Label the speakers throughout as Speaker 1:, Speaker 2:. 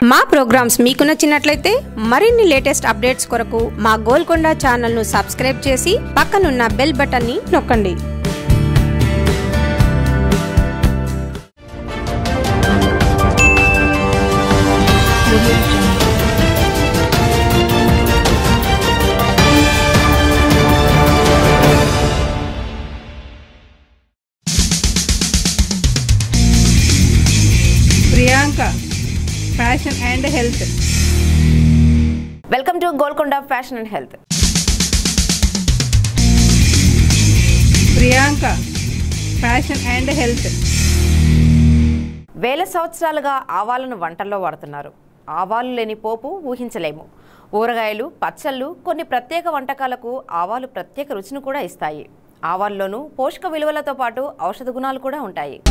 Speaker 1: మా ప్రోగ్రామ్స్ మీకు నచ్చినట్లయితే మరిన్ని లేటెస్ట్ అప్డేట్స్ కొరకు మా గోల్కొండ ఛానల్ను సబ్స్క్రైబ్ చేసి పక్కనున్న బెల్ బటన్ని నొక్కండి.
Speaker 2: Priyanka fashion and health.
Speaker 3: Welcome to Golconda fashion and health.
Speaker 2: Priyanka fashion and health.
Speaker 3: వేల సంవత్సరాలుగా ఆవాలను వంటల్లో వాడుతున్నారు. ఆవాలు లేని పోపు ఊహించలేము. ఊరగాయలు, పచ్చళ్ళు, కొన్ని ప్రత్యేక వంటకాలకు ఆవాలు ప్రత్యేక రుచిని కూడా ఇస్తాయి. ఆవాల్లోనూ పోషక విలువలతో పాటు ఔషధ గుణాలు కూడా ఉంటాయి.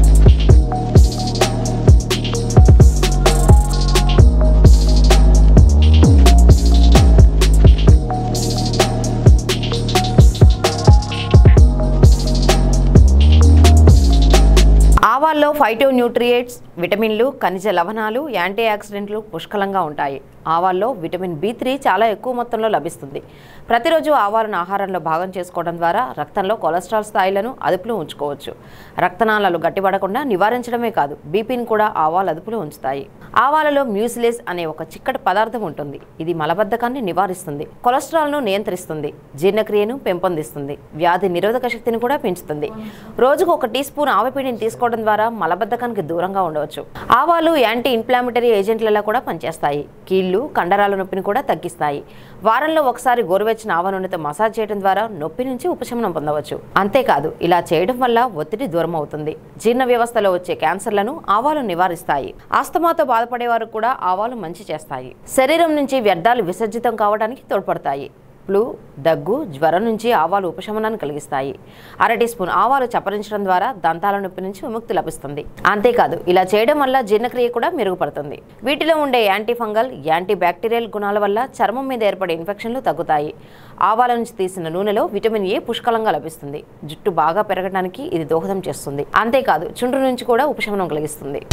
Speaker 3: ఆవాల్లో ఫైటోన్యూట్రియంట్స్, విటమిన్లు, ఖనిజ లవణాలు, యాంటీ ఆక్సిడెంట్లు పుష్కలంగా ఉంటాయి. ఆవాల్లో విటమిన్ B3 చాలా ఎక్కువ మొత్తంలో లభిస్తుంది. ప్రతిరోజు ఆవాలను ఆహారంలో భాగం చేసుకోవడం ద్వారా రక్తంలో కొలెస్ట్రాల్ స్థాయిలను అదుపులో ఉంచుకోవచ్చు. రక్తనాళాలు గట్టిపడకుండా నివారించడమే కాదు, బీపీని కూడా ఆవాలు అదుపులో ఉంచుతాయి. ఆవాలలో మ్యూసిలేజ్ అనే ఒక చిక్కటి పదార్థం ఉంటుంది. ఇది మలబద్ధకాన్ని నివారిస్తుంది, కొలెస్ట్రాల్ను నియంత్రిస్తుంది, జీర్ణక్రియను పెంపొందిస్తుంది, వ్యాధి నిరోధక శక్తిని కూడా పెంచుతుంది. రోజుకు 1 టీ స్పూన్ ఆవపిండిని తీసుకోవడం ద్వారా మలబద్ధకానికి దూరంగా ఉండవచ్చు. ఆవాలు యాంటీ ఇన్ఫ్లామేటరీ ఏజెంట్లలో కూడా పనిచేస్తాయి. కీళ్లు, కండరాల నొప్పిని కూడా తగ్గిస్తాయి. వారంలో ఒకసారి గోరువెచ్చని ఆవ నూనెతో మసాజ్ చేయడం ద్వారా నొప్పి నుంచి ఉపశమనం పొందవచ్చు. అంతేకాదు, ఇలా చేయడం వల్ల ఒత్తిడి దూరం అవుతుంది. జీర్ణ వ్యవస్థలో వచ్చే క్యాన్సర్లను ఆవాలు నివారిస్తాయి. ఆస్తమాతో బాధపడేవారు కూడా ఆవాలు మంచి చేస్తాయి. శరీరం నుంచి వ్యర్థాలు విసర్జితం కావడానికి తోడ్పడతాయి. ఫ్లూ, దగ్గు, జ్వరం నుంచి ఆవాలు ఉపశమనాన్ని కలిగిస్తాయి. 1/2 టీ స్పూన్ ఆవాలు చప్పరించడం ద్వారా దంతాల నొప్పి నుంచి విముక్తి లభిస్తుంది. అంతేకాదు, ఇలా చేయడం వల్ల జీర్ణక్రియ కూడా మెరుగుపడుతుంది. వీటిలో ఉండే యాంటీ ఫంగల్, యాంటీ బ్యాక్టీరియల్ గుణాల వల్ల చర్మం మీద ఏర్పడే ఇన్ఫెక్షన్లు తగ్గుతాయి. ఆవాల నుంచి తీసిన నూనెలో విటమిన్ A పుష్కలంగా లభిస్తుంది. జుట్టు బాగా పెరగడానికి ఇది దోహదం చేస్తుంది. అంతేకాదు, చుండ్రు నుంచి కూడా ఉపశమనం కలిగిస్తుంది.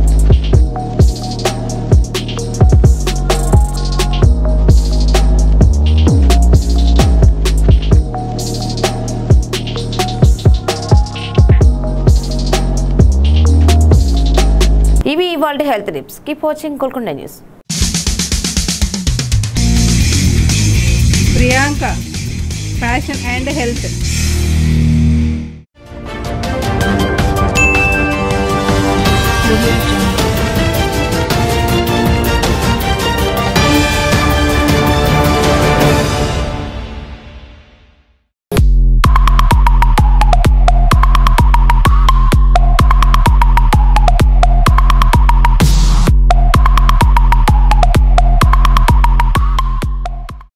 Speaker 3: ఇవి ఇవాళ health tips. Keep watching Golconda news.
Speaker 2: Priyanka fashion and health.